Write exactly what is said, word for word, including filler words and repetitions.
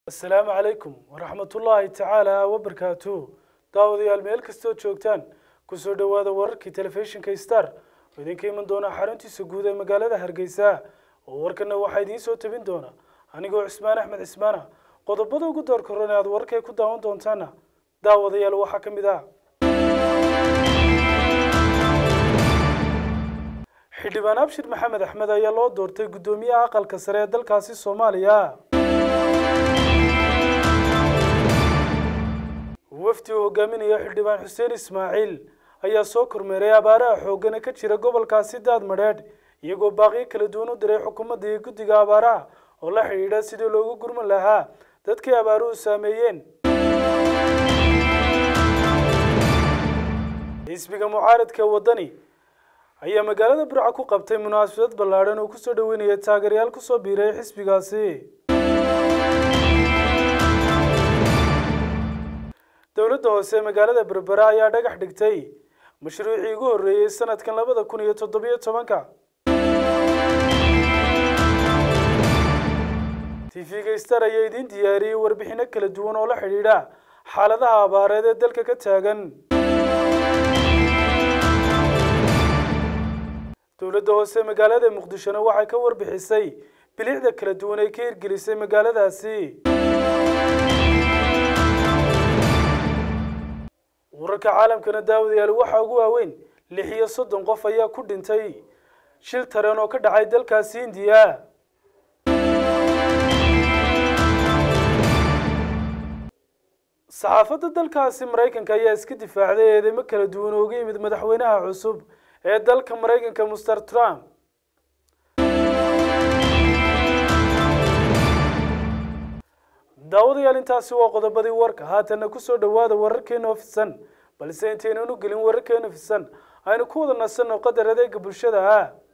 السلام عليكم ورحمة الله تعالى وبركاته. داودي الميل كستو جوجتان كسو دوادا وركي تلفزيون كيستار وإذن كي من دونا حارنتي سجودة مقالة هرقيسا ووركنا واحدين سو تبين دونا أنيقو عثمان أحمد عثمانة قد بدو قدر كورونا وركي كداون دونتانا داودي الوحا كمدا xildhibaan abshir maxamed axmed ayaa loo doortay gudoomiyaha aqalka sare ee dalkaasi Soomaaliya. wafdi uu hogaaminayo xildhibaan Xuseen Ismaaciil ayaa soo kormeeray abaaraha xooggan ka jira gobolkaasi Daadmareed iyagoo baaqi kala duwan u diray xukuumadda iyo guddiga abaaraha oo la xiriira sidii loogu gurman lahaa dadkii abaaruhu saameeyeen. xisbiga mucaaradka wadani ayaa magaalada Burco ku qabtay munaasabad ballaaran oo ku soo dhaweynaya taageerayaal ku soo biiray xisbigaasi. dowladda hoose magaalada Berbera ayaa dhagax dhigtay mashruucii ugu horeeyay sanadkan labada kun iyo toddoba iyo tobanka. T V-ga Star ayaa idin diyaariyay warbixino kala duwan oo la xiriira xaaladaha abaareed ee dalka ka taagan. dowladda hoose magaalada Muqdisho waxay ka warbixisay bilicda kala duwan ee ka hirgelisay magaaladaasi. wararka caalamkana daawadayaal waxa ugu waaweyn lix iyo soddon qof ayaa ku dhintay shil tareen oo ka dhacay dalkaasi Hindiya. saxaafadda dalkaasi Mareykanka ayaa iska difaacday eedeymo kala duwan oo uga yimid madaxweynaha cusub ee dalka Mareykanka Mister Trump. daawadayaal intaasi waa qodobadii warka haatana ku soo dhawaada wararkeena ofisan balse intaynu gelin wararkeena ofisan aynu ku wada nasanno qadar adeega bulshada.